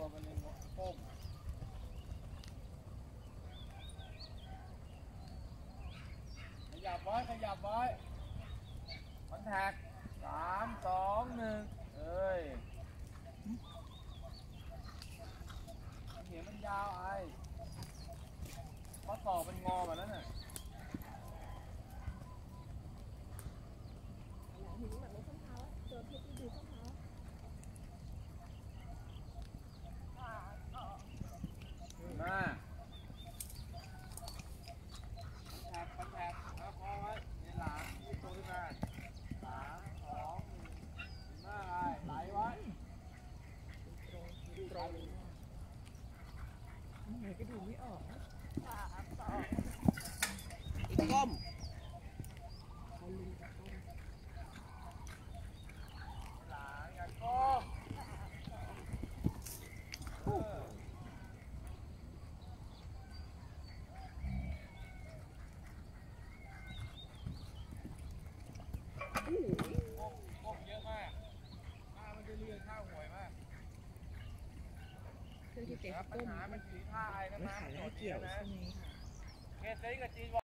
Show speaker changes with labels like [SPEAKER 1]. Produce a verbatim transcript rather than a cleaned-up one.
[SPEAKER 1] มันในก้มขยับไว้ขยับไว้คอนแทคสามสองหนึ่งเอ้ยเหียมันยาวไอ้ข้อศอกมันงอแบบนั้นน่ะ
[SPEAKER 2] หินแบบรถส้นเท้าเจอเพชรที่ดูส้นเท้า
[SPEAKER 1] มาแท็กคอนแทคแล้วพอไว้ในหลังยืดตัวขึ้นมาสามสองหนึ่งหน้าไอ้ไหลไว้
[SPEAKER 2] ตรงตรงไหนก็ดูไม่ออกสามสองอีกก้มเขาลืมกับก้ม
[SPEAKER 1] หลังอย่าก้มก้มเยอะมากหน้ามันจะเลื่อนข้าวหวยมาก
[SPEAKER 2] เครื่องที่เตะก้ม
[SPEAKER 1] ปัญหามันสีท่าไอ้นะ
[SPEAKER 2] ไม่ขายได้เกี่ยวใช่ไหม
[SPEAKER 1] เคสเซ็งกับจีน